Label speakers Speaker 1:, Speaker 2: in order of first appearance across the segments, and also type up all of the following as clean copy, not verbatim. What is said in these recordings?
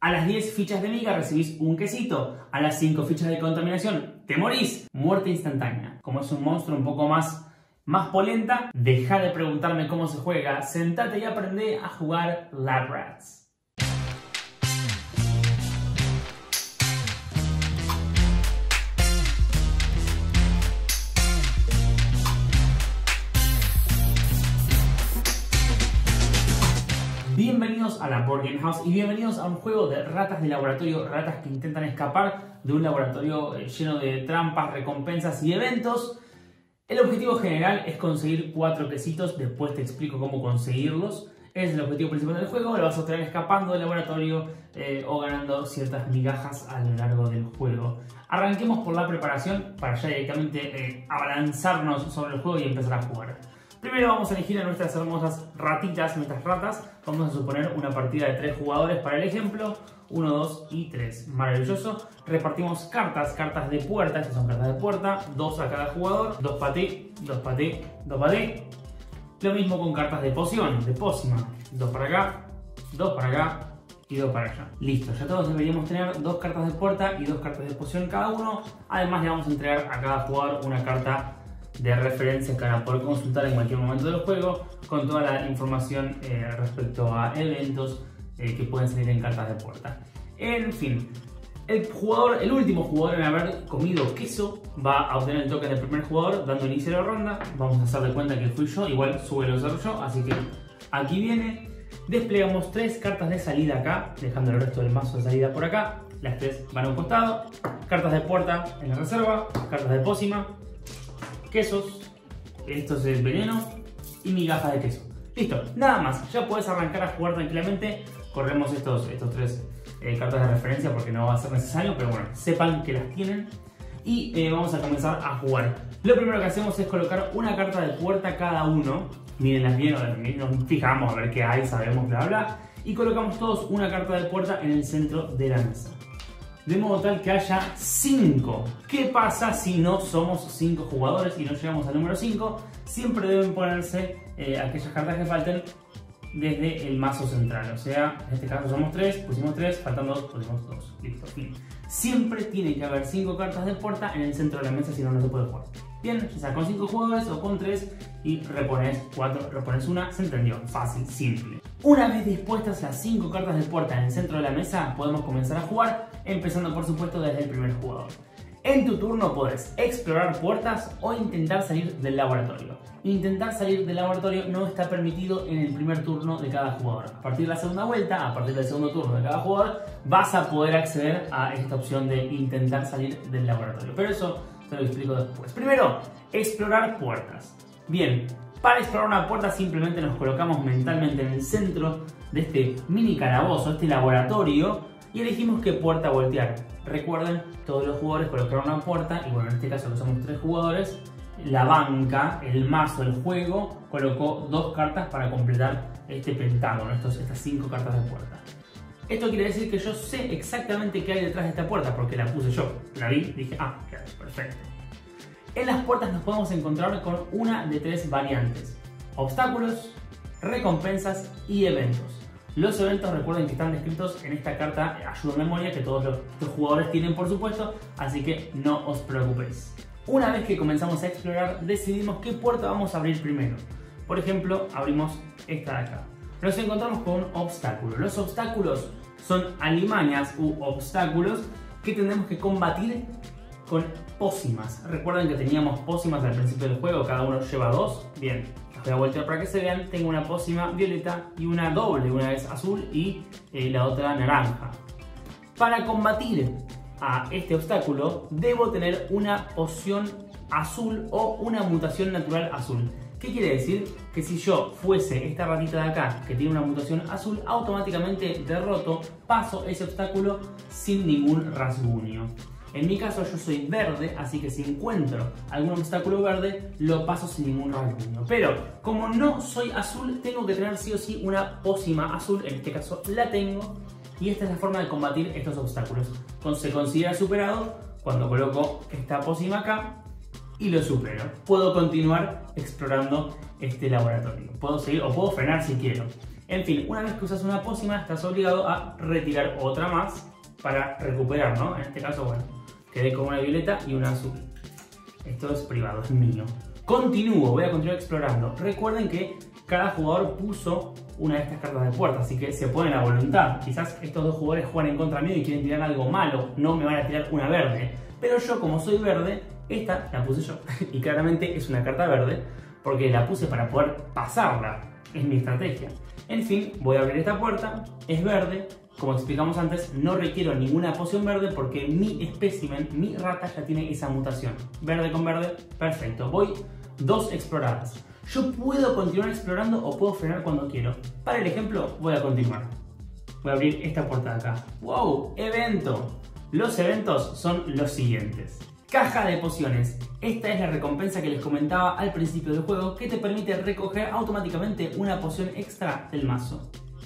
Speaker 1: A las 10 fichas de miga recibís un quesito. A las 5 fichas de contaminación te morís. Muerte instantánea. Como es un monstruo un poco más polenta, deja de preguntarme cómo se juega. Sentate y aprende a jugar Lab Rats. Bienvenidos a la Board Game House y bienvenidos a un juego de ratas de laboratorio, ratas que intentan escapar de un laboratorio lleno de trampas, recompensas y eventos. El objetivo general es conseguir 4 quesitos, después te explico cómo conseguirlos. Es el objetivo principal del juego, lo vas a obtener escapando del laboratorio o ganando ciertas migajas a lo largo del juego. Arranquemos por la preparación para ya directamente abalanzarnos sobre el juego y empezar a jugar. Primero vamos a elegir a nuestras hermosas ratitas, nuestras ratas. Vamos a suponer una partida de 3 jugadores para el ejemplo. 1, 2 y 3. Maravilloso. Repartimos cartas de puerta. Estas son cartas de puerta. 2 a cada jugador. 2 paté, 2 paté, 2 paté. Lo mismo con cartas de poción, de pócima. 2 para acá, 2 para acá y 2 para allá. Listo, ya todos deberíamos tener 2 cartas de puerta y 2 cartas de poción cada uno. Además le vamos a entregar a cada jugador una carta de referencia que van a poder consultar en cualquier momento del juego con toda la información respecto a eventos que pueden salir en cartas de puerta. En fin, el último jugador en haber comido queso va a obtener el token del primer jugador dando inicio a la ronda. Vamos a hacer de cuenta que fui yo, igual suelo ser yo, así que aquí viene. Desplegamos 3 cartas de salida acá, dejando el resto del mazo de salida por acá. Las 3 van a un costado. Cartas de puerta en la reserva, cartas de pócima, quesos, esto es el veneno y migajas de queso. Listo, nada más, ya puedes arrancar a jugar tranquilamente. Corremos estos 3 cartas de referencia porque no va a ser necesario, pero bueno, sepan que las tienen. Y vamos a comenzar a jugar. Lo primero que hacemos es colocar una carta de puerta cada uno. Mírenlas bien, nos fijamos a ver qué hay, sabemos, bla bla. Y colocamos todos una carta de puerta en el centro de la mesa. De modo tal que haya 5. ¿Qué pasa si no somos 5 jugadores y no llegamos al número 5? Siempre deben ponerse aquellas cartas que falten desde el mazo central. O sea, en este caso somos 3, pusimos 3, faltan 2, pusimos 2. Listo, fin. Siempre tiene que haber 5 cartas de puerta en el centro de la mesa, si no, no se puede jugar. Bien, ya sea con 5 jugadores o con 3 y repones 4, repones una, se entendió, fácil, simple. Una vez dispuestas las 5 cartas de puerta en el centro de la mesa, podemos comenzar a jugar, empezando por supuesto desde el primer jugador. En tu turno podés explorar puertas o intentar salir del laboratorio. Intentar salir del laboratorio no está permitido en el primer turno de cada jugador. A partir de la segunda vuelta, a partir del segundo turno de cada jugador, vas a poder acceder a esta opción de intentar salir del laboratorio. Pero eso te lo explico después. Primero, explorar puertas. Bien, para explorar una puerta simplemente nos colocamos mentalmente en el centro de este mini calabozo, este laboratorio, y elegimos qué puerta voltear. Recuerden, todos los jugadores colocaron una puerta y bueno, en este caso que somos 3 jugadores, la banca, el mazo, el juego, colocó 2 cartas para completar este pentágono, estas 5 cartas de puerta. Esto quiere decir que yo sé exactamente qué hay detrás de esta puerta porque la puse yo. La vi, dije, qué hay, perfecto. En las puertas nos podemos encontrar con una de 3 variantes: obstáculos, recompensas y eventos. Los eventos, recuerden que están descritos en esta carta ayuda en memoria que todos los jugadores tienen, por supuesto, así que no os preocupéis. Una vez que comenzamos a explorar, decidimos qué puerta vamos a abrir primero. Por ejemplo, abrimos esta de acá. Nos encontramos con un obstáculo. Los obstáculos son alimañas u obstáculos que tendremos que combatir con pócimas. Recuerden que teníamos pócimas al principio del juego, cada uno lleva 2. Bien, las voy a voltear para que se vean. Tengo una pócima violeta y una doble, una es azul y la otra naranja. Para combatir a este obstáculo debo tener una poción azul o una mutación natural azul. ¿Qué quiere decir? Que si yo fuese esta ratita de acá que tiene una mutación azul, automáticamente derroto, paso ese obstáculo sin ningún rasguño. En mi caso yo soy verde, así que si encuentro algún obstáculo verde, lo paso sin ningún rasguño. Pero como no soy azul, tengo que tener sí o sí una pócima azul, en este caso la tengo, y esta es la forma de combatir estos obstáculos. Se considera superado cuando coloco esta pócima acá y lo supero. Puedo continuar explorando este laboratorio. Puedo seguir o puedo frenar si quiero. En fin, una vez que usas una pócima estás obligado a retirar otra más para recuperar, ¿no? En este caso, bueno, quedé con una violeta y una azul. Esto es privado, es mío. Continúo, voy a continuar explorando. Recuerden que cada jugador puso una de estas cartas de puerta, así que se ponen a voluntad. Quizás estos dos jugadores juegan en contra mío y quieren tirar algo malo, no me van a tirar una verde. Pero yo, como soy verde, esta la puse yo. Y claramente es una carta verde, porque la puse para poder pasarla. Es mi estrategia. En fin, voy a abrir esta puerta, es verde. Como explicamos antes, no requiero ninguna poción verde porque mi espécimen, mi rata ya tiene esa mutación. Verde con verde, perfecto. Voy 2 exploradas. Yo puedo continuar explorando o puedo frenar cuando quiero. Para el ejemplo, voy a continuar. Voy a abrir esta puerta de acá. ¡Wow! ¡Evento! Los eventos son los siguientes. Caja de pociones. Esta es la recompensa que les comentaba al principio del juego, que te permite recoger automáticamente una poción extra del mazo.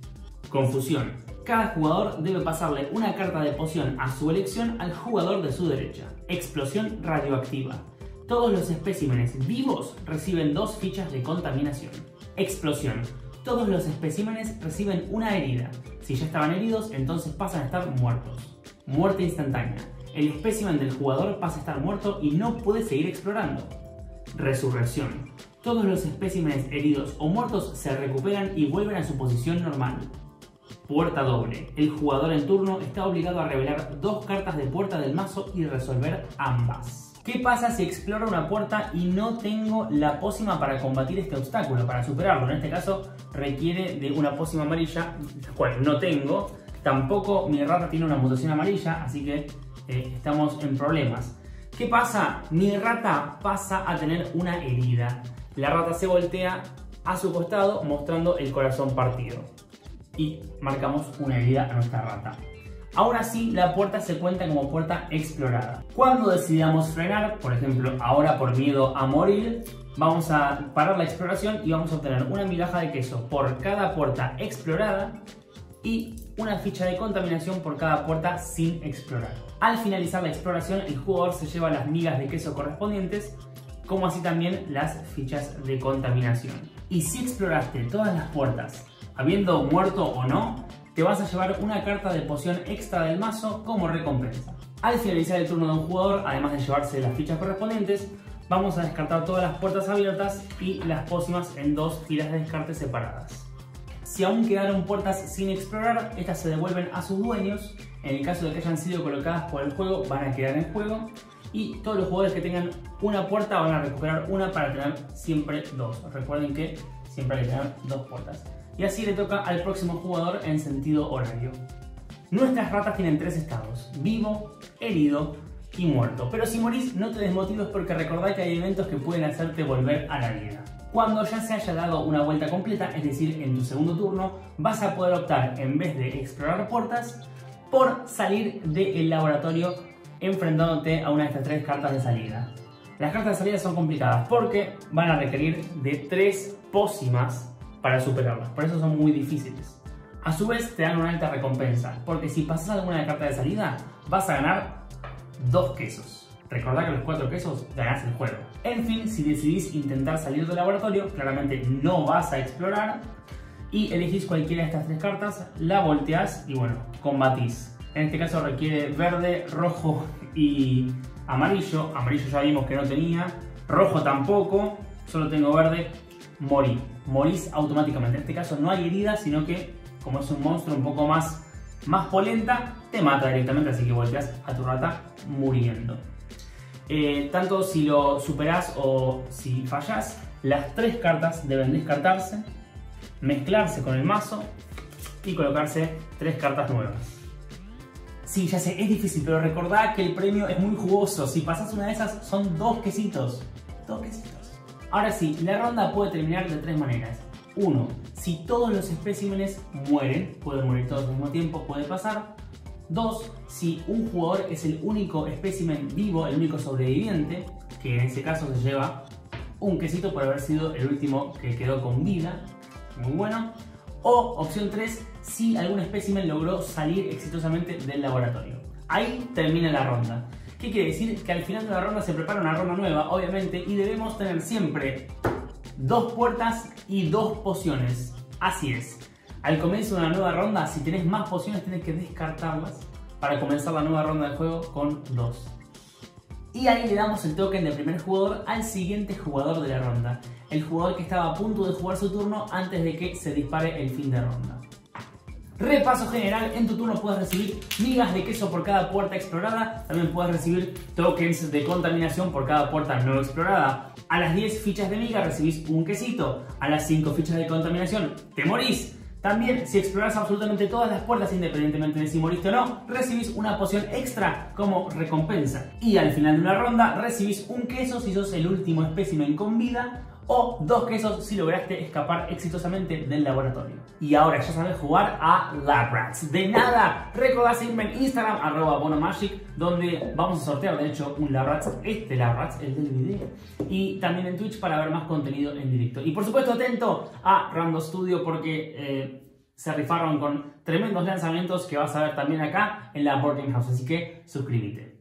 Speaker 1: Confusión. Cada jugador debe pasarle una carta de poción a su elección al jugador de su derecha. Explosión radioactiva. Todos los especímenes vivos reciben 2 fichas de contaminación. Explosión. Todos los especímenes reciben una herida. Si ya estaban heridos, entonces pasan a estar muertos. Muerte instantánea. El espécimen del jugador pasa a estar muerto y no puede seguir explorando. Resurrección. Todos los especímenes heridos o muertos se recuperan y vuelven a su posición normal. Puerta doble. El jugador en turno está obligado a revelar 2 cartas de puerta del mazo y resolver ambas. ¿Qué pasa si exploro una puerta y no tengo la pócima para combatir este obstáculo, para superarlo? En este caso requiere de una pócima amarilla, la cual no tengo. Tampoco mi rata tiene una mutación amarilla, así que estamos en problemas. ¿Qué pasa? Mi rata pasa a tener una herida. La rata se voltea a su costado mostrando el corazón partido. Y marcamos una herida a nuestra rata. Ahora sí, la puerta se cuenta como puerta explorada. Cuando decidamos frenar, por ejemplo, ahora por miedo a morir, vamos a parar la exploración y vamos a obtener una migaja de queso por cada puerta explorada y una ficha de contaminación por cada puerta sin explorar. Al finalizar la exploración, el jugador se lleva las migas de queso correspondientes, como así también las fichas de contaminación. Y si exploraste todas las puertas, habiendo muerto o no, te vas a llevar una carta de poción extra del mazo como recompensa. Al finalizar el turno de un jugador, además de llevarse las fichas correspondientes, vamos a descartar todas las puertas abiertas y las pócimas en 2 tiras de descarte separadas. Si aún quedaron puertas sin explorar, estas se devuelven a sus dueños. En el caso de que hayan sido colocadas por el juego, van a quedar en juego. Y todos los jugadores que tengan una puerta van a recuperar una para tener siempre 2. Recuerden que siempre hay que tener 2 puertas. Y así le toca al próximo jugador en sentido horario. Nuestras ratas tienen 3 estados: vivo, herido y muerto. Pero si morís, no te desmotives porque recordá que hay eventos que pueden hacerte volver a la vida. Cuando ya se haya dado una vuelta completa, es decir, en tu segundo turno, vas a poder optar, en vez de explorar puertas, por salir del laboratorio enfrentándote a una de estas 3 cartas de salida. Las cartas de salida son complicadas porque van a requerir de 3 pócimas para superarlas, por eso son muy difíciles. A su vez te dan una alta recompensa, porque si pasas alguna de carta de salida vas a ganar 2 quesos. Recordá que los 4 quesos ganás el juego. En fin, si decidís intentar salir del laboratorio, claramente no vas a explorar y elegís cualquiera de estas 3 cartas, la volteás y bueno, combatís. En este caso requiere verde, rojo y amarillo. Amarillo ya vimos que no tenía, rojo tampoco, solo tengo verde. Morís automáticamente. En este caso no hay herida, sino que como es un monstruo un poco más polenta, te mata directamente, así que volteas a tu rata muriendo. Tanto si lo superás o si fallás, las 3 cartas deben descartarse, mezclarse con el mazo y colocarse 3 cartas nuevas. Sí, ya sé, es difícil, pero recordá que el premio es muy jugoso. Si pasás una de esas, son 2 quesitos. 2 quesitos. Ahora sí, la ronda puede terminar de 3 maneras. 1. Si todos los especímenes mueren, pueden morir todos al mismo tiempo, puede pasar. 2. Si un jugador es el único espécimen vivo, el único sobreviviente, que en ese caso se lleva un quesito por haber sido el último que quedó con vida. Muy bueno. O opción 3, si algún espécimen logró salir exitosamente del laboratorio. Ahí termina la ronda. ¿Qué quiere decir? Que al final de la ronda se prepara una ronda nueva, obviamente, y debemos tener siempre 2 puertas y 2 pociones. Así es. Al comienzo de una nueva ronda, si tenés más pociones, tenés que descartarlas para comenzar la nueva ronda de juego con 2. Y ahí le damos el token de primer jugador al siguiente jugador de la ronda, el jugador que estaba a punto de jugar su turno antes de que se dispare el fin de ronda. Repaso general: en tu turno puedes recibir migas de queso por cada puerta explorada, también puedes recibir tokens de contaminación por cada puerta no explorada. A las 10 fichas de miga recibís un quesito, a las 5 fichas de contaminación te morís. También, si exploras absolutamente todas las puertas, independientemente de si moriste o no, recibís una poción extra como recompensa. Y al final de una ronda recibís un queso si sos el último espécimen con vida, o 2 quesos si lograste escapar exitosamente del laboratorio. Y ahora ya sabes jugar a Labrats. De nada, recordá seguirme en Instagram, @bonomagic, donde vamos a sortear de hecho un Labrats, este Labrats, el del video. Y también en Twitch para ver más contenido en directo. Y por supuesto atento a Rando Studio porque se rifaron con tremendos lanzamientos que vas a ver también acá en la Board Game House. Así que suscríbete.